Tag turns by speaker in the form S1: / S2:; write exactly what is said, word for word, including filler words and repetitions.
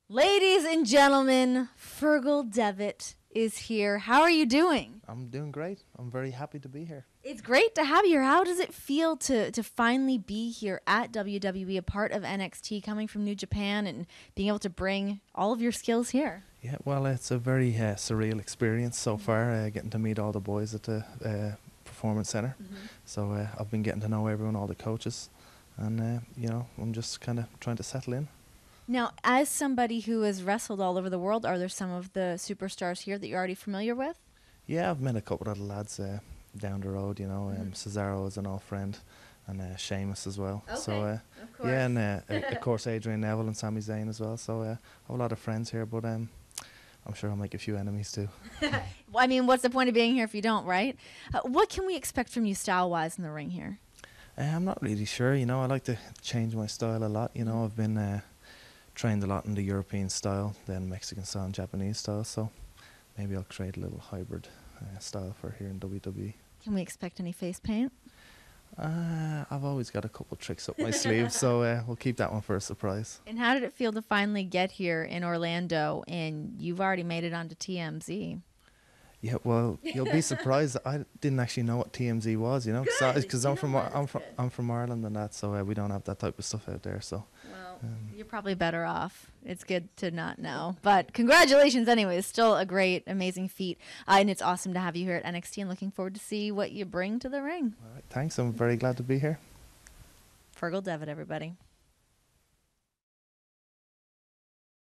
S1: Ladies and gentlemen, Fergal Devitt is here. How are you doing?
S2: I'm doing great. I'm very happy to be here.
S1: It's great to have you here. How does it feel to, to finally be here at W W E, a part of N X T, coming from New Japan and being able to bring all of your skills here?
S2: Yeah, well, it's a very uh, surreal experience so far, uh, getting to meet all the boys at the uh, Performance Center. Mm-hmm. So uh, I've been getting to know everyone, all the coaches, and, uh, you know, I'm just kind of trying to settle in.
S1: Now, as somebody who has wrestled all over the world, are there some of the superstars here that you're already familiar with?
S2: Yeah, I've met a couple of the lads uh, down the road, you know. Um,
S1: Mm-hmm.
S2: Cesaro is an old friend, and uh, Sheamus as well.
S1: Okay,
S2: so, uh,
S1: of course.
S2: Yeah, and uh, of course Adrian Neville and Sami Zayn as well. So uh, I have a lot of friends here, but um, I'm sure I'll make a few enemies too.
S1: Well, I mean, what's the point of being here if you don't, right? Uh, what can we expect from you style-wise in the ring here?
S2: Uh, I'm not really sure, you know. I like to change my style a lot, you know. I've been uh, trained a lot in the European style, then Mexican style and Japanese style, so maybe I'll create a little hybrid uh, style for here in W W E.
S1: Can we expect any face paint?
S2: Uh, I've always got a couple tricks up my sleeve, so uh, we'll keep that one for a surprise.
S1: And how did it feel to finally get here in Orlando, and you've already made it onto T M Z?
S2: Yeah, well, you'll be surprised. I didn't actually know what T M Z was, you know, because I'm from I'm from I'm from Ireland and that, so uh, we don't have that type of stuff out there. So,
S1: well,
S2: um,
S1: you're probably better off. It's good to not know, but congratulations anyway. It's still a great, amazing feat, uh, and it's awesome to have you here at N X T. And looking forward to see what you bring to the ring.
S2: all right, thanks. I'm very glad to be here.
S1: Fergal Devitt, everybody.